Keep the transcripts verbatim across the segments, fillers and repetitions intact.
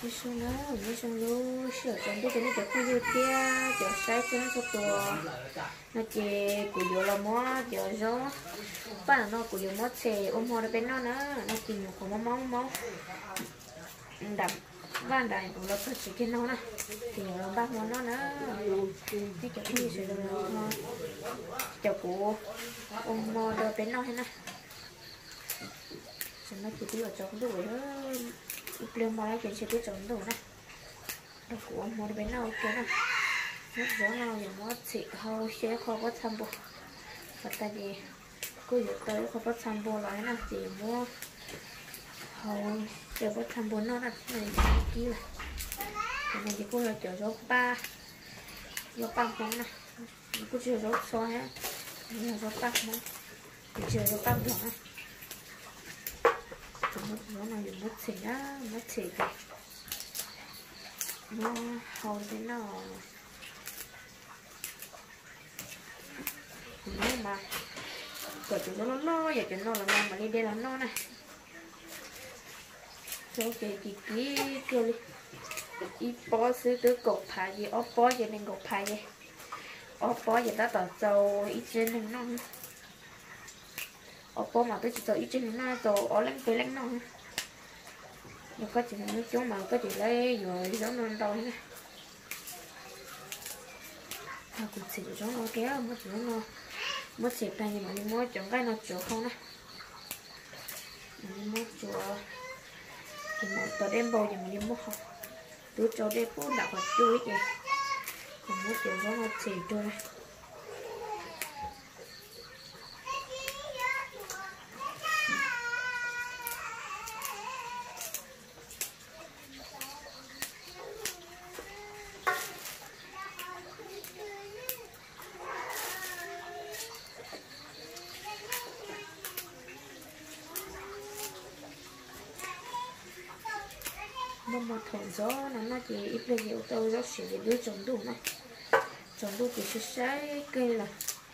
đi xuống đó đi xuống luôn sửa chọn đi cho nó chụp video kia chụp sai cho nó to nó chỉ của vô là mua chụp gió bắt là nó của vô mua xe ôm hoa bên nó nữa nó chỉ nhiều của máu máu máu đậm ban đại của nó chỉ cái nó nè thì nó bác món nó nữa cái chụp video sửa được chụp của ôm hoa bên nó thế nè chúng nó chỉ biết chọn đủ nữa lên mà lại chuyện sẽ biết chọn đủ nè đâu của một bên nào kia nè mất gió nào thì mất chị hầu sẽ không có tham bộ và tại vì cứ việc tới không có tham bộ lại nè chỉ mua hầu đều có tham bộ nó là này kia là cái này thì cô là kiểu gió ba gió ba không nè cô chưa gió xoa hết nhưng là gió ba không chưa gió ba không nè mất gió nào thì mất chị á mất chị kìa nó hầu thế nào nhưng mà cỡ chúng nó nó giờ chúng nó là ngon mà đi đây là nó này số cái gì kí kêu đi ít bó xứ tứ cột thải gì ốp bó gì nên cột thải gì ốp bó gì ta tỏ dầu ít trên nên nó ốp bó mà tôi chỉ tỏ ít trên nên nó dầu ó lánh tới lánh nó nhưng có chỉ nước chúng mà có chỉ lấy rồi giống non đâu nè à cũng chỉ giống nó kéo mất nó nó mất xịt này nhưng mà đi mua chọn cái nó chỗ không nè đi mua chỗ thì một tờ đem bầu thì mình đi mua không tôi cho đem bún đạp vào chui kìa còn mua chỗ giống nó xịt chui này một thổi gió nó nó chỉ ít lên nhiều tôi gió xỉu để đưa trồng đủ này trồng đủ thì sẽ trái cây là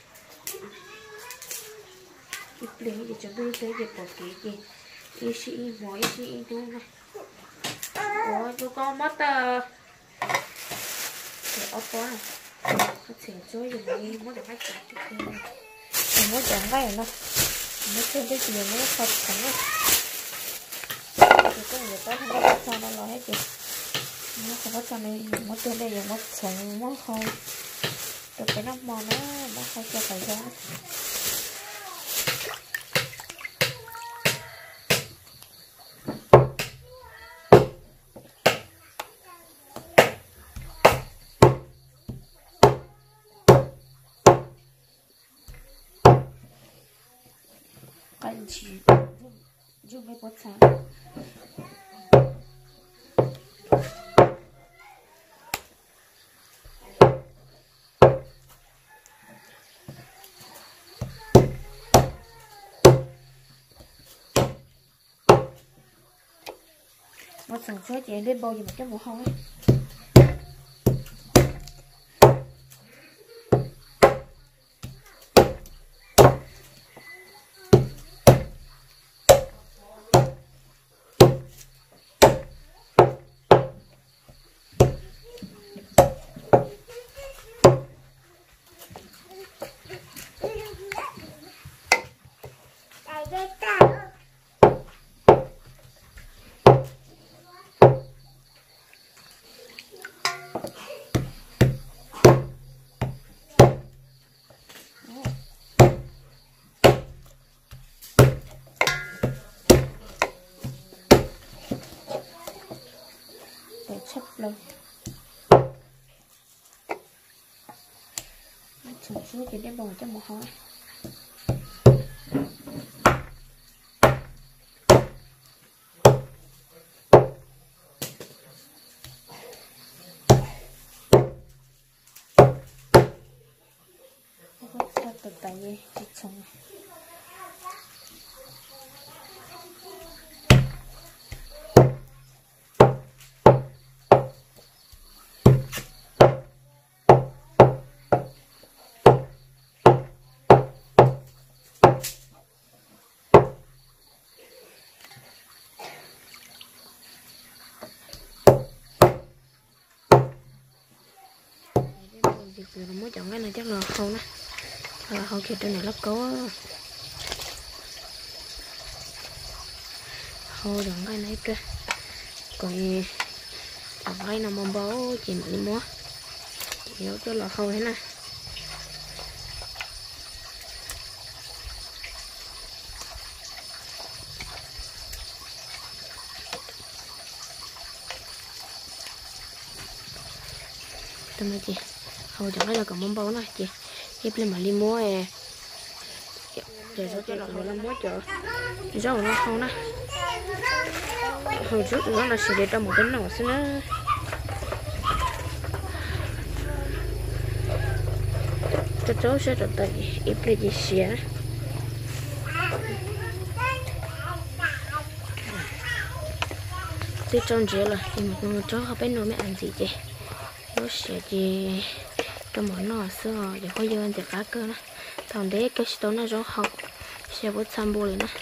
ít lên thì trồng đủ cái việc bỏ kỹ kì ít xí mỗi ít xí đủ này ôi tôi con mất à để ốp quá này có thể chơi dùng đi mất được hai cái thì mất chẳng ngay nó mất thêm cái gì nữa thật thắng rồi thì có người ta không có cho nó lo hết chị nó không có cho nên mất tên đây là mất sống mất không được cái nắp mò nó nó không cho phải ra anh chị dùng cái bột sáng một sản xuất chị lên bầu gì mà cái mũ hôi chấp lên sản xuất thì đem bầu cho một hói rất từ tại vì chị chồng giờ nó mới chọn cái này chắc là không nè, là không kia trên này lắp cố thôi chọn cái này trên còn chọn cái nào mong bố chị mà đi mua chị nhớ cho là không thế này tụi chị hồi chẳng hay là còn mong bố này chị tiếp lên mà đi mua à để số cho nó làm mua chợ rau nó không nè hồi trước nó là sẽ để trong một cái nồi xin nó cho cháu sẽ trở tới ít lấy gì xía tí trong chế là thì một cháu học bên nồi mới ăn gì chị nó sẽ chỉ trong mỗi nồi xưa để có dưa ăn từ cá cơ đó thằng đấy cái số nó giống học sẽ bớt xăm bù lên đó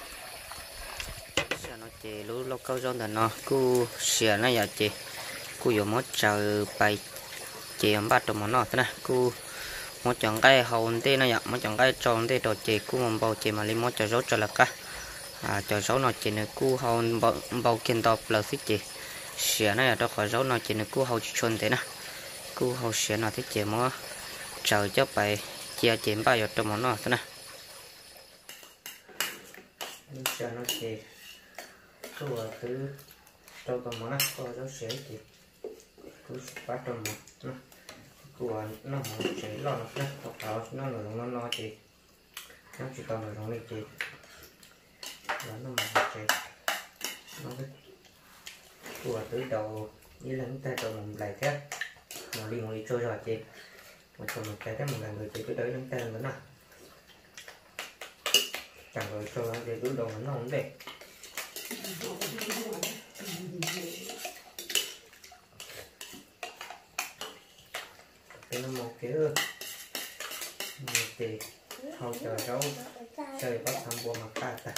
sẽ nó chỉ lú lâu câu trong thành nó cứ sẽ nó giờ chỉ cứ dùng một chờ bài chỉ ông bắt được món nọ thế này cứ một chọn cái hậu tê nó giờ một chọn cái tròn tê đồ chỉ cứ một bầu chỉ mà lấy một chờ rốt cho là cả à chờ rốt nó chỉ là cứ hậu bầu bầu kiên to là thích chỉ sẽ nó giờ đó khỏi rốt nó chỉ là cứ hậu chôn thế nè cứ hậu sẽ nó thích chỉ mà chờ cho bài chia chém bao giờ trong món nọ thế này cho nó chỉ cứ ở thứ trong cái món này có nó sẽ chỉ cứ bắt trong một nó cứ nó một sẽ lo nó sẽ học đó nó là nó nó chỉ nó chỉ còn là nó này chỉ và nó một sẽ nó cái cứ ở từ đầu như là chúng ta trồng một lại thế mà đi một đi trôi rồi chị một trồng một cái thế một là người chỉ cứ tới chúng ta nữa nè chẳng rồi cho nó để cứ đầu nó không đẹp cái nó một cái ơi thì hầu chờ rau chơi bắt thăm bùa mặt ta ta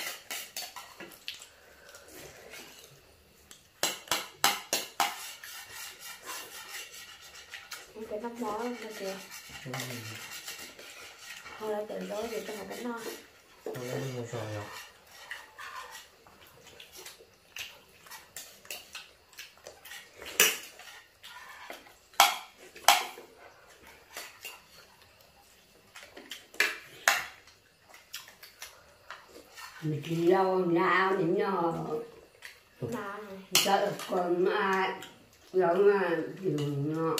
cái nắp mó lên kìa thôi lại từ đó thì cho một cái non không lấy mua rồi rồi mình chỉ lâu nào thì nhỏ nào sợ còn ai giống là dùng nó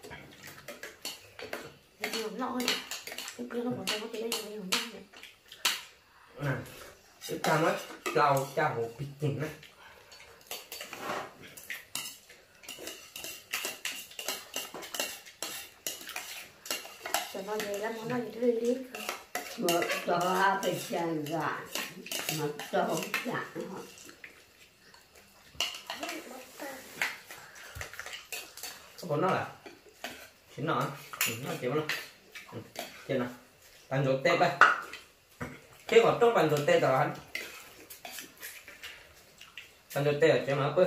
dùng nọ thôi cứ nó còn không có cái đấy dùng nọ này nè cái cha mất lau cha hồ bịt nhìn đấy rồi nó về lắm nó gì đi đi một to phải chàng gà một to chàng họ có nó là chín nó nó chịu nó trên nào bàn rốt tép đây cái vào trong bàn rốt tép rồi anh bàn rốt tép ở trên má bơ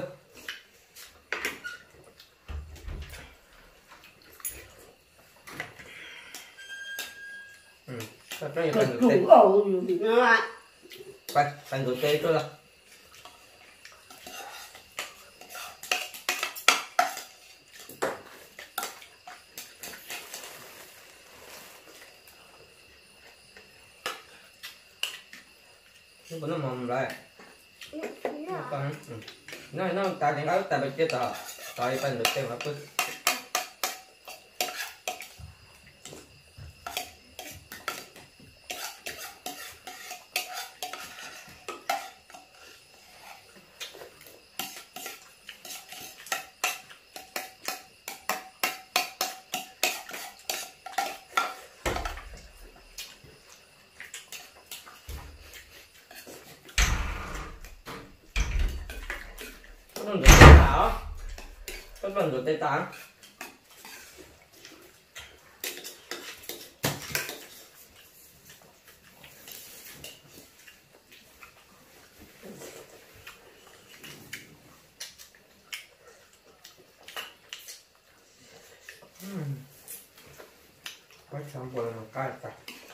ừ cái này bàn rốt tép ổ gì nữa đây bàn rốt tép rồi nó mồm lại con nó nó ta chẳng áo ta bị chết rồi rồi bên được tiêu hợp bức nó được tê tả nó vẫn được tê tả có xong vừa một cái phải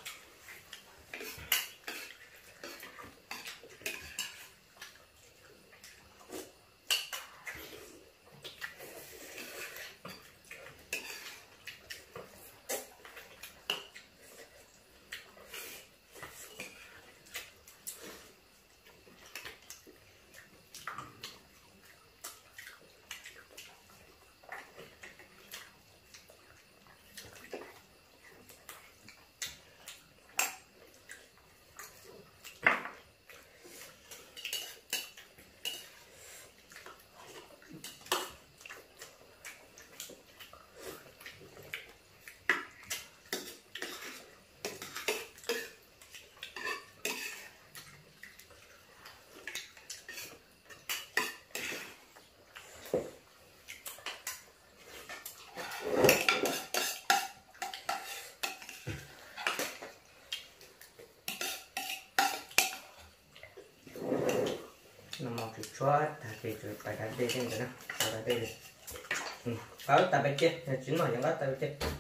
nó mọc thì chua thà thì rồi phải đặt đây trên nữa phải đặt đây ừ báo tập bên kia chính là những cái tập bên kia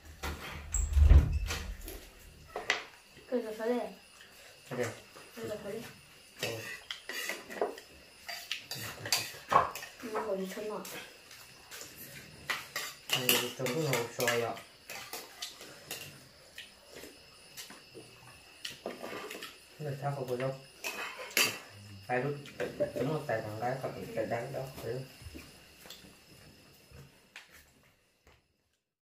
cái gì phải đây cái gì cái gì phải đây rồi nó còn đi chân ngọt anh đi trong cái hồ xoài ạ người ta không có đâu hai lúc chúng một tài thằng gái còn cái đáng đó